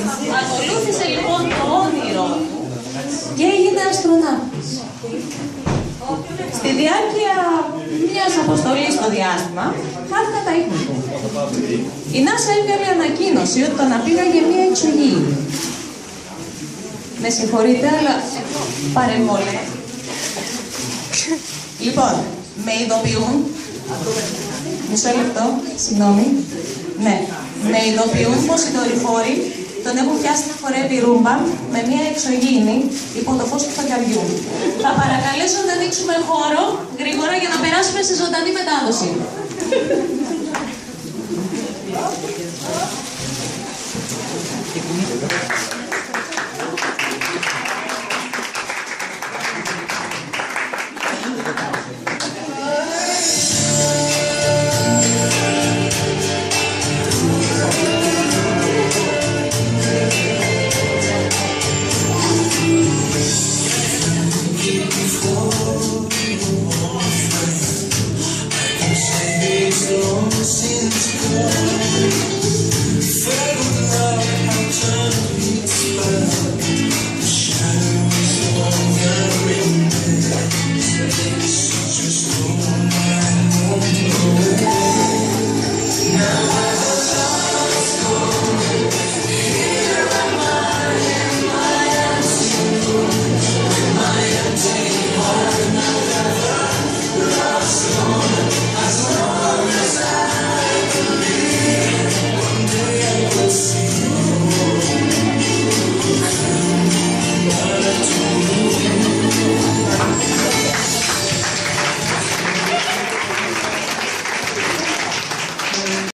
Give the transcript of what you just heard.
Ακολούθησε λοιπόν το όνειρο και έγινε αστροναύτης. Στη διάρκεια μιας αποστολής στο διάστημα, χάθηκαν τα ίχνη του. Η NASA έβγαλε ανακοίνωση ότι τον απήγαγε μια εξωγήινη. Με συγχωρείτε, αλλά παρεμβολέ. Λοιπόν, με ειδοποιούν. Μισό λεπτό, συγγνώμη. Ναι, με ειδοποιούν πως οι δορυφόροι τον έχουν πιάσει να χορεύει ρούμπα με μια εξωγήινη υπό το φως του φεγγαριού. Θα παρακαλέσω να ανοίξουμε χώρο γρήγορα για να περάσουμε σε ζωντανή μετάδοση.